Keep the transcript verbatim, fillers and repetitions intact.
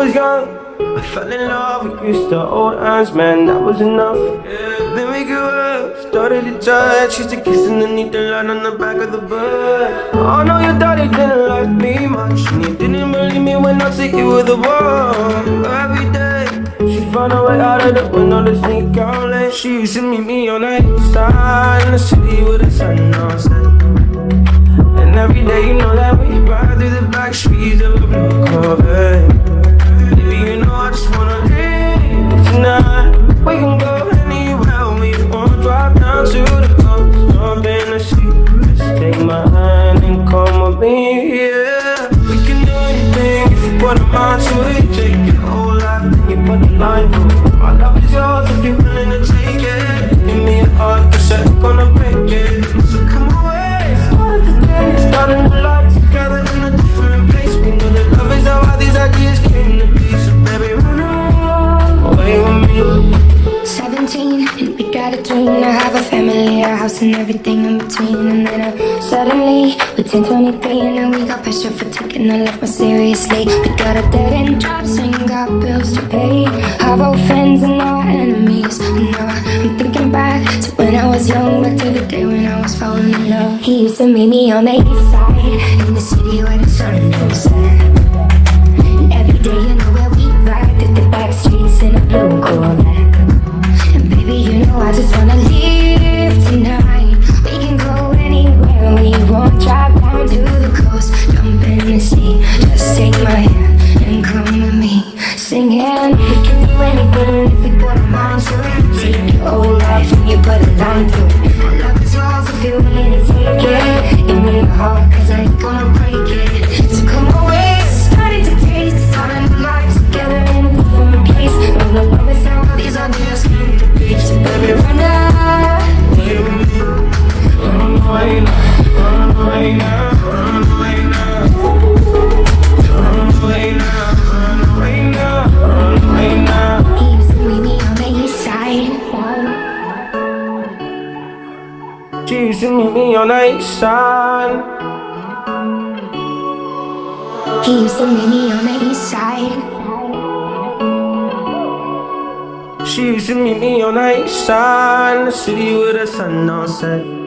was young, I fell in love, we used to hold hands, man, that was enough. Yeah, then we grew up, started to judge. Used to kiss underneath the line on the back of the bus. Oh no, your daddy didn't like me much, and he didn't believe me when I said you were the one. Every day, she found a way out of the window to sneak out late. She used to meet me on the east side in the city with the sun on set. And every day, you know that we ride through the backstreets of a blue Corvette. Baby, you know I just wanna leave tonight. We can go anywhere we want. Drive down to the coast, jump in the sea. Just take my hand and come with me, yeah. We can do anything if you put a mind to it. Take your whole life, then you put a line through it. My love is yours if you're willing to take it. Give me a heart, cause I'm gonna break it. So come away, start the day, starting the life together in a different place. We know that love is how all these ideas came to be. So baby, run away with me. Seventeen, and we got a dream to have a family, a house and everything in between. And then uh, suddenly, we turned twenty-three, and then we got pressure for taking our life more seriously. We got a dead end jobs and got bills to pay. Our old friends and our enemies. And now I'm thinking back to when I was young, back to the day when I was falling in love. He used to meet me on the east side, in the city where the sun goes set. And every day, you know where we ride through the backstreets in a blue Corvette. You know I just wanna live tonight. We can go anywhere we want. Drive down to the coast, jump in the sea. Just take my hand and come with me, singing. We can do anything if we put our minds to it. Take your whole life and you put a line through it. My love is yours if you're willing to take it. Give me your heart, cause I ain't gonna break it. So come away, starting to taste, starting to life together in a different place. No, the love is how all these ideas came to be. So baby, run away with me. Run away now, run away now, run away now. Run away now, run away now, run away now. He used to meet me on the east side. She used to meet me on the east side. He used to meet me on the east side. She used to meet me on the east side in the city with the sun on set.